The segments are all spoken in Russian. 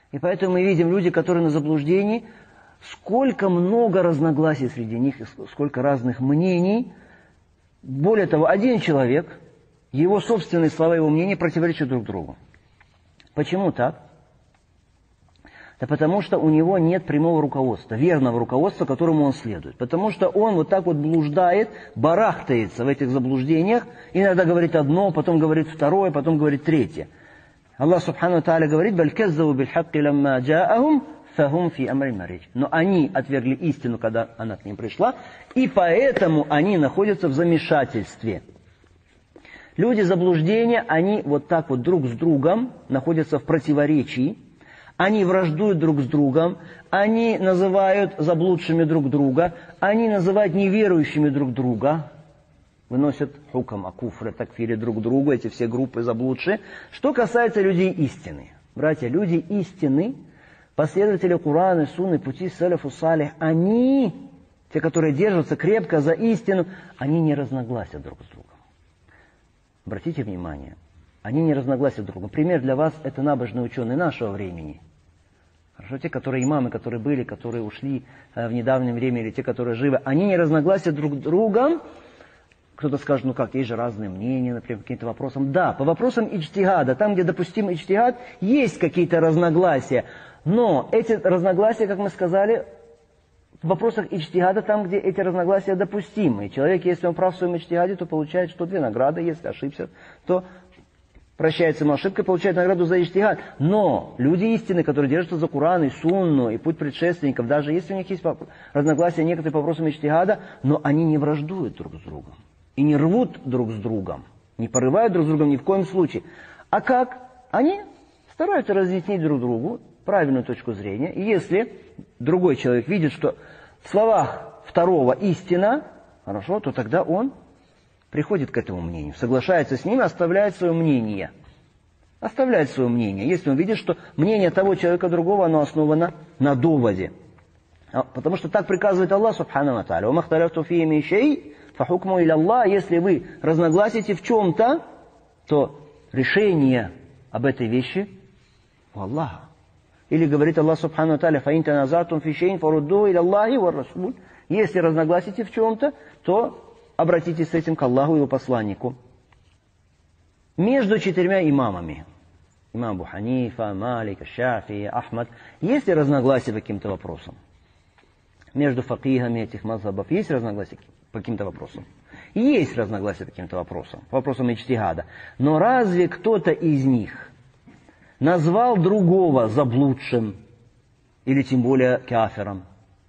И поэтому мы видим люди, которые на заблуждении, сколько много разногласий среди них, сколько разных мнений. Более того, один человек, его собственные слова, его мнения противоречат друг другу. Почему так? Да потому что у него нет прямого руководства, верного руководства, которому он следует. Потому что он вот так вот блуждает, барахтается в этих заблуждениях, иногда говорит одно, потом говорит второе, потом говорит третье. Аллах Субхану Тааля говорит: «Баль каззаву биль хакки ламма джаахум фахум фи амрин маридж». Но они отвергли истину, когда она к ним пришла, и поэтому они находятся в замешательстве. Люди заблуждения, они вот так вот друг с другом находятся в противоречии, они враждуют друг с другом, они называют заблудшими друг друга, они называют неверующими друг друга, выносят хукам о куфре, такфире друг другу, эти все группы заблудшие. Что касается людей истины, братья, люди истины, последователи Курана и Сунны, пути саляфу салих, они, те, которые держатся крепко за истину, они не разногласят друг с другом. Обратите внимание, они не разногласят друг с другом. Пример для вас — это набожные ученые нашего времени. Хорошо, те, которые имамы, которые были, которые ушли в недавнее время, или те, которые живы, они не разногласят друг с другом. Кто-то скажет, ну как, есть же разные мнения, например, по каким-то вопросам. Да, по вопросам иджтигада, там, где допустим иджтигад, есть какие-то разногласия. Но эти разногласия, как мы сказали, в вопросах иджтигада, там, где эти разногласия допустимы. И человек, если он прав в своем иджтигаде, то получает что? 2 награды. Если ошибся, то прощается ему ошибка, получает награду за иджтигад. Но люди истины, которые держатся за Куран и Сунну, и путь предшественников, даже если у них есть разногласия некоторые по вопросам иджтигада, но они не враждуют друг с другом. И не рвут друг с другом. Не порывают друг с другом ни в коем случае. А как? Они стараются разъяснить друг другу правильную точку зрения. И если другой человек видит, что в словах второго истина, хорошо, то тогда он приходит к этому мнению, соглашается с ним и оставляет свое мнение. Оставляет свое мнение, если он видит, что мнение того человека другого, оно основано на доводе. Потому что так приказывает Аллах Субхану ва Тааля. «Ва махталафту фии мин шей, фахукму иля Аллах». Если вы разногласите в чем-то, то решение об этой вещи у Аллаха. Или говорит Аллах Субхану ва Тааля: «Фаин таназатум фи шейин фарудду иля Аллахи ва расуль». Если разногласите в чем-то, то обратитесь с этим к Аллаху и его посланнику. Между 4 имамами, имам Абу Ханифа, Малик, Шафии, Ахмад, есть ли разногласия по каким-то вопросам? Между факихами этих мазхабов есть разногласия по каким-то вопросам? Есть разногласия по каким-то вопросам, по вопросам иджтигада. Но разве кто-то из них назвал другого заблудшим или тем более кафиром?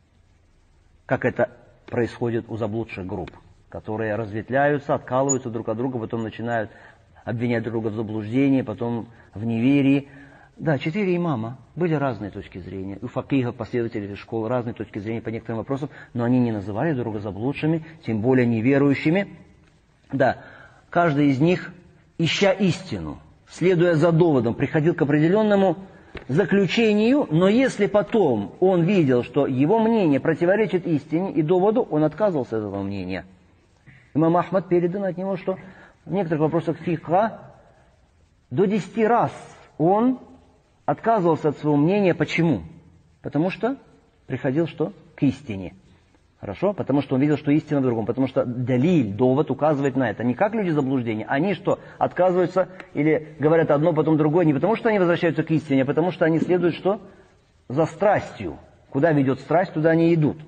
Как это происходит у заблудших групп, которые разветвляются, откалываются друг от друга, потом начинают обвинять друг друга в заблуждении, потом в неверии. Да, 4 имама, были разные точки зрения. У факихов, последователей школы, разные точки зрения по некоторым вопросам, но они не называли друг друга заблудшими, тем более неверующими. Да, каждый из них, ища истину, следуя за доводом, приходил к определенному заключению, но если потом он видел, что его мнение противоречит истине и доводу, он отказывался от этого мнения. Имам Ахмад передано от него, что в некоторых вопросах фикха до 10 раз он отказывался от своего мнения. Почему? Потому что приходил что? К истине. Хорошо? Потому что он видел, что истина в другом. Потому что далиль, довод указывает на это. Не как люди заблуждения. Они что? Отказываются или говорят одно, потом другое. Не потому что они возвращаются к истине, а потому что они следуют что? За страстью. Куда ведет страсть, туда они идут.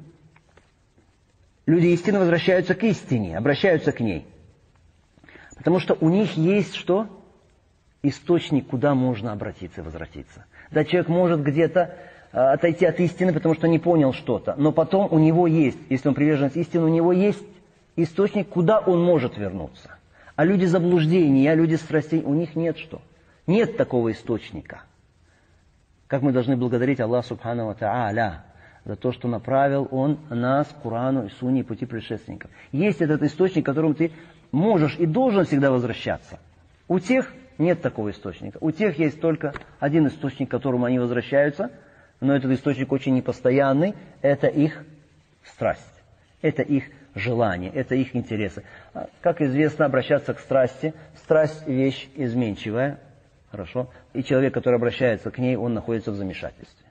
Люди истины возвращаются к истине, обращаются к ней. Потому что у них есть что? Источник, куда можно обратиться и возвратиться. Да, человек может где-то отойти от истины, потому что не понял что-то. Но потом у него есть, если он привержен истине, у него есть источник, куда он может вернуться. А люди заблуждения, люди страстей, у них нет что? Нет такого источника. Как мы должны благодарить Аллаха Субхану ва Тааля за то, что направил Он нас к Курану и Сунне и пути предшественников. Есть этот источник, к которому ты можешь и должен всегда возвращаться. У тех нет такого источника. У тех есть только один источник, к которому они возвращаются, но этот источник очень непостоянный. Это их страсть, это их желание, это их интересы. Как известно, обращаться к страсти. Страсть – вещь изменчивая. Хорошо? И человек, который обращается к ней, он находится в замешательстве.